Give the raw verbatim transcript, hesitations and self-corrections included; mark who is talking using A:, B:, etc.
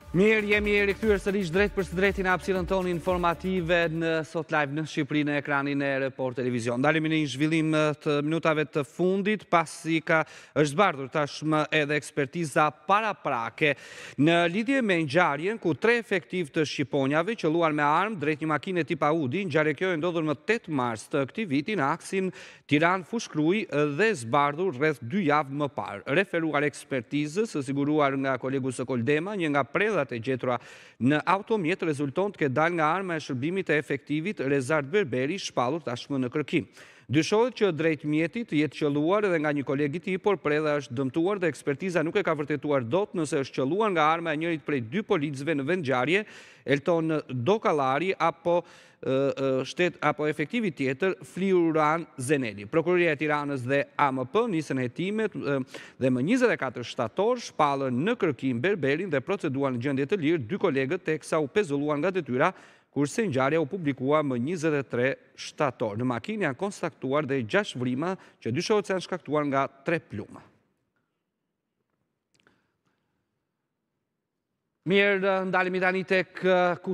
A: Mirë, jemi rikthyer sërish drejt për së drejti në hapësirën tonë informative në Sot Live në Shqipëri në ekranin e Report Televizion. Dalemi në një zhvillim të minutave të fundit, pasi ka është zbardhur tashmë edhe ekspertiza paraprake në lidhje me ngjarjen ku tre efektiv të shqiponjave qelluan me armë drejt një makine tip Audi. Ngjarja kjo e ndodhur më tetë mars të këtij viti në aksin Tiranë-Fushkruj dhe zbardhur rreth dy javë më parë. Referuar ekspertizës, siguruar nga kolegu Sokol Dema, një nga predhat e gjetura në automjet rezulton të ketë dalë nga arma e shërbimit e efektivit Rezard Berberi, shpallur tashmë në kërkim. Dyshohet që drejt mjetit jetë qelluar edhe nga një koleg i tij, por predha është dëmtuar dhe ekspertiza nuk e ka vërtetuar dot nëse është qelluar nga arma e njërit prej dy policëve në vend ngjarje, Elton Dokallari apo shtet apo efektivi tjetër Fliuran Zeneli. Prokuroria e Tiranës dhe A M P nisën hetimet dhe më njëzet e katër shtator shpallën në kërkim Berberin dhe proceduan në gjendje të lirë dy kolegët teksa u pezulluan nga detyra, kurse ngjarja u publikua më njëzet e tre shtator. Në makinë janë konstatuar dhe gjashtë vrima që dyshohet se janë shkaktuar nga tre pluma. Mirë, ndalemi tani tek